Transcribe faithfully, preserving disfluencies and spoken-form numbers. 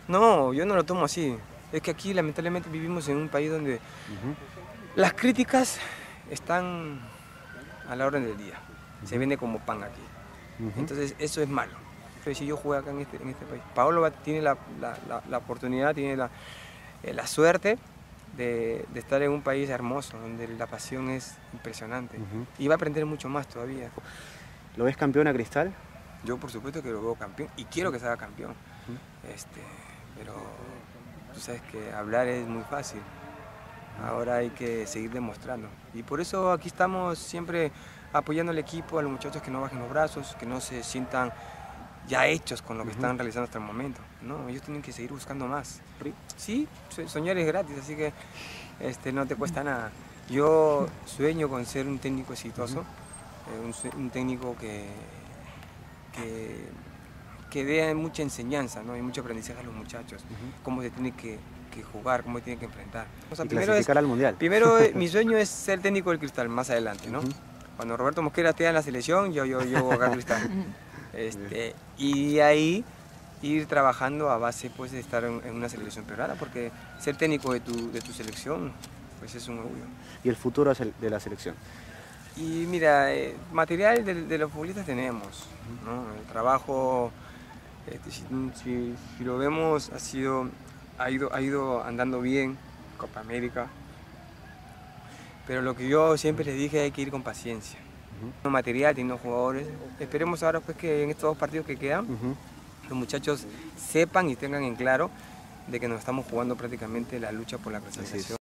No, yo no lo tomo así. Es que aquí lamentablemente vivimos en un país donde uh-huh. las críticas están a la orden del día. Uh-huh. Se vende como pan aquí. Uh-huh. Entonces eso es malo. Pero si yo juego acá en este, en este país, Paolo va, tiene la, la, la, la oportunidad, tiene la, eh, la suerte de, de estar en un país hermoso, donde la pasión es impresionante. Uh-huh. Y va a aprender mucho más todavía. ¿Lo ves campeón a Cristal? Yo por supuesto que lo veo campeón y quiero que se haga campeón. Uh-huh. este, pero tú sabes que hablar es muy fácil. Ahora hay que seguir demostrando. Y por eso aquí estamos siempre apoyando al equipo, a los muchachos que no bajen los brazos, que no se sientan ya hechos con lo que uh-huh. están realizando hasta el momento. No, ellos tienen que seguir buscando más. Sí, soñar es gratis, así que este, no te cuesta nada. Yo sueño con ser un técnico exitoso, uh-huh. eh, un, un técnico que, que, que dé mucha enseñanza, ¿no? Y mucho aprendizaje a los muchachos, uh-huh. cómo se tiene que, que jugar, cómo tiene que enfrentar. O sea, y primero clasificar es, al Mundial. Primero mi sueño es ser técnico del Cristal más adelante, ¿no? Uh-huh. Cuando Roberto Mosquera esté en la selección, yo, yo, yo voy a jugar Cristal. Este, y ahí ir trabajando a base pues, de estar en, en una selección privada, porque ser técnico de tu, de tu selección pues, es un orgullo. ¿Y el futuro de la selección? Y mira, eh, material de, de los futbolistas tenemos, ¿no? El trabajo, este, si, si, si lo vemos, ha, sido, ha, ido, ha ido andando bien, Copa América, pero lo que yo siempre les dije, hay que ir con paciencia. Uh-huh. Material, teniendo jugadores, esperemos ahora pues que en estos dos partidos que quedan, uh-huh. los muchachos sepan y tengan en claro de que nos estamos jugando prácticamente la lucha por la clasificación.